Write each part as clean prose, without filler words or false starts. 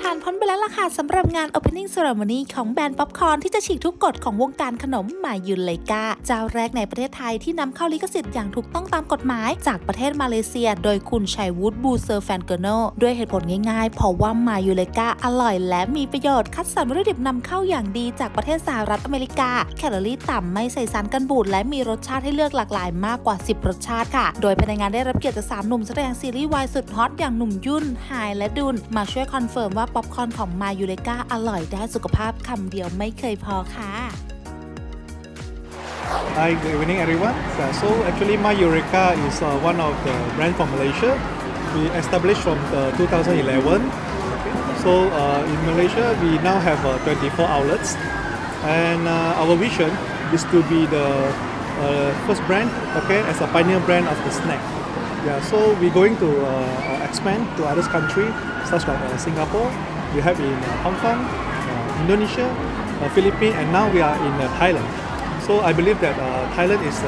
ผ่านพ้นไปแล้วล่ะค่ะสำหรับงาน Opening Ceremony ของแบรนด์ป๊อปคอร์นที่จะฉีกทุกกฎของวงการขนมมายุนเลกาเจ้าแรกในประเทศไทยที่นำเข้าลิขสิทธิ์อย่างถูกต้องตามกฎหมายจากประเทศมาเลเซียโดยคุณชัยวุฒิบูเซอร์แฟนเกโนด้วยเหตุผลง่ายๆเพราะว่ามายุนเลกาอร่อยและมีประโยชน์คัดสรรวัตถุดิบนำเข้าอย่างดีจากประเทศสหรัฐอเมริกาแคลอรี่ต่ำไม่ใส่สารกันบูดและมีรสชาติให้เลือกหลากหลายมากกว่า10รสชาติค่ะโดยภายในงานได้รับเกียรติจาก3หนุ่มแสดงซีรีส์วายสุดฮอตอย่างหนุ่มยุ่นไฮและดุลมาช่วยคอนเฟิร์มว่าป๊อปคอร์นของมายูเลกาอร่อยได้สุขภาพคำเดียวไม่เคยพอค่ะ Hi, good evening everyone. So actually My Eureka is one of the brand from Malaysia. We established from 2011. So in Malaysia we now have 24 outlets and our vision is to be the first brand, as a pioneer brand of the snack. Yeah, so we're going to expand to other countries such as Singapore. We have in Hong Kong, Indonesia, Philippines, and now we are in Thailand. So I believe that Thailand is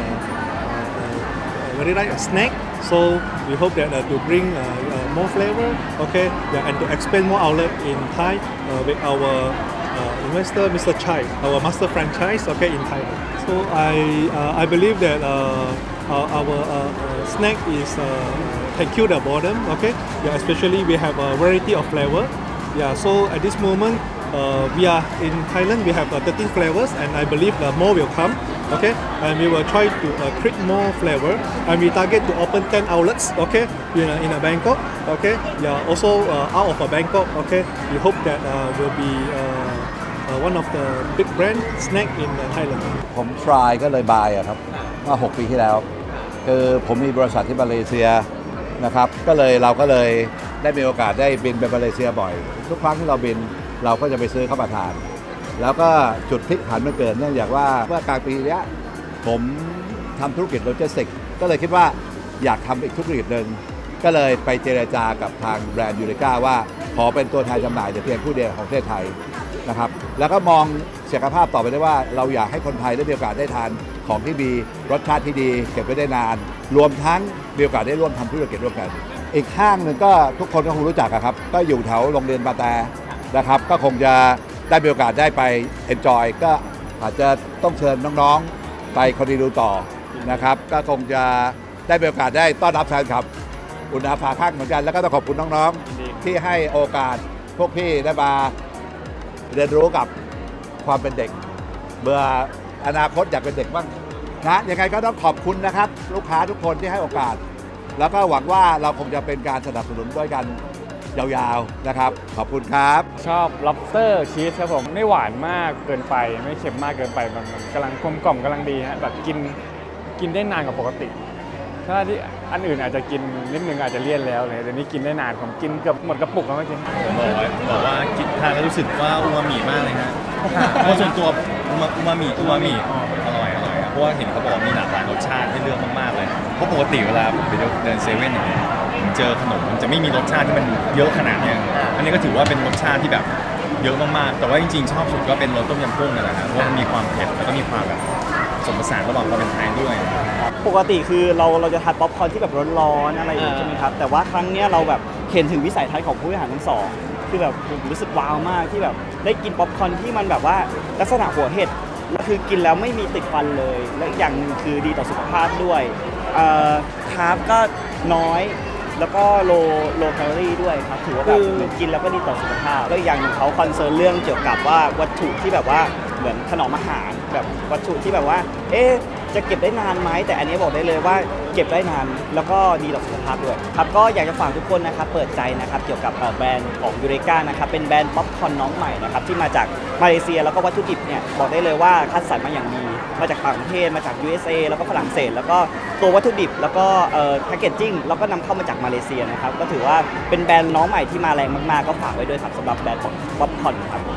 very like a snack. So we hope that to bring more flavor, and to expand more outlet in Thai with our investor, Mr. Chai, our master franchise, in Thailand. So I believe that our snack is can kill the boredom, especially we have a variety of flavor. So at this moment we are in Thailand. We have 13 flavors, and I believe more will come. And we will try to create more flavor, and we target to open 10 outlets. In Bangkok. Also out of Bangkok. We hope that will be one of the big brand snack in Thailand. ผมทรายก็เลยบายครับเมื่อ6 ปีที่แล้วคือผมมีบริษัทที่มาเลเซียนะครับเราก็เลยได้มีโอกาสได้บินไปมาเลเซียบ่อยทุกครั้งที่เราบินเราก็จะไปซื้อเข้ามาทานแล้วก็จุดพลิกผันมันเกิดเนื่องจากว่าเมื่อกลางปีนี้ผมทำธุรกิจโลจิสติกส์ก็เลยคิดว่าอยากทำอีกธุรกิจหนึ่งก็เลยไปเจรจากับทางแบรนด์ยูริก้าว่าขอเป็นตัวแทนจำหน่ายแต่เพียงผู้เดียวของประเทศไทยนะครับแล้วก็มองศักยภาพต่อไปได้ว่าเราอยากให้คนไทยได้มีโอกาสได้ทานของที่มีรสชาติที่ดีเก็บไว้ได้นานรวมทั้งมีโอกาสได้ร่วมทำธุรกิจร่วมกันอีกห้างหนึ่งก็ทุกคนก็คงรู้จักครับก็อยู่แถวโรงเรียนบาแต่นะครับก็คงจะได้มีโอกาสได้ไป enjoy ก็อาจจะต้องเชิญน้องๆไปคอนดิดูต่อนะครับก็คงจะได้มีโอกาสได้ต้อนรับแฟนคลับอุณาภาข้างเหมือนกันแล้วก็ต้องขอบคุณน้องๆที่ให้โอกาสพวกพี่ได้มาเรียนรู้กับความเป็นเด็กเบื่ออนาคตอยากเป็นเด็กบ้างนะยังไงก็ต้องขอบคุณนะครับลูกค้าทุกคนที่ให้โอกาสแล้วก็หวังว่าเราคงจะเป็นการสนับสนุนด้วยกันยาวๆนะครับขอบคุณครับชอบ lobster cheese ครับผมไม่หวานมากเกินไปไม่เค็มมากเกินไปมันกำลังกลมกล่อมกำลังดีฮะแบบกินได้นานกว่าปกติถ้าที่อันอื่นอาจจะกินนิดนึงอาจจะเลี่ยนแล้วเลยแต่นี้กินได้นานผมกินเกือบหมดกระปุกแล้วเมื่อกี้ผมบอกว่ากินทานแล้วรู้สึกว่าอูมามิมากเลยฮะเพราะส่วนตัวอูมามิอร่อยเพราะว่าเห็นเขาบอกมีหลากหลายรสชาติให้เลือกมากๆเลยเพราะปกติเวลาผมไปเดินเซเว่นอย่างเงี้ยผมเจอขนมมันจะไม่มีรสชาติที่มันเยอะขนาดนี้อันนี้ก็ถือว่าเป็นรสชาติที่แบบเยอะมากๆแต่ว่าจริงๆชอบสุดก็เป็นรสต้มยำกุ้งนั่นแหละครับเพราะมันมีความเผ็ดแล้วก็มีความแบบผสมผสานระหว่างความเป็นไทยด้วยปกติคือเราจะทานป๊อปคอร์นที่แบบร้อนๆอะไรอย่างนี้ใช่ไหมครับแต่ว่าครั้งนี้เราแบบเห็นถึงวิสัยทัศน์ของผู้บริหารทั้งสองคือแบบผมรู้สึกว้าวมากที่แบบได้กินป๊อปคอร์นที่มันแบบว่าลักษณะหัวเห็ดแล้วคือกินแล้วไม่มีติดฟันเลยและอีกอย่างนึงคือดีต่อสุขภาพด้วยคาร์บก็น้อยแล้วก็โลแคลอรี่ด้วยครับถือว่าแบบกินแล้วก็ดีต่อสุขภาพแล้วอีกอย่างนึงเขาคอนเซิร์นเรื่องเกี่ยวกับว่าวัตถุที่แบบว่าเหมือนถนอมอาหารแบบวัตถุที่แบบว่าจะเก็บได้นานไหมแต่อันนี้บอกได้เลยว่าเก็บได้นานแล้วก็ดีต่อสุขภาพด้วยครับก็อยากจะฝากทุกคนนะครับเปิดใจนะครับเกี่ยวกับแบรนด์ของยูเรกานะครับเป็นแบรนด์ป๊อปคอร์นน้องใหม่นะครับที่มาจากมาเลเซียแล้วก็วัตถุดิบเนี่ยบอกได้เลยว่าคัดสรรมาอย่างดีมาจากต่างประเทศมาจาก USA แล้วก็ฝรั่งเศสแล้วก็ตัววัตถุดิบแล้วก็แพคเกจจิ้งแล้วก็นำเข้ามาจากมาเลเซียนะครับก็ถือว่าเป็นแบรนด์น้องใหม่ที่มาแรงมากๆก็ฝากไว้ด้วยครับสำหรับแบรนด์ของป๊อปคอร์นครับ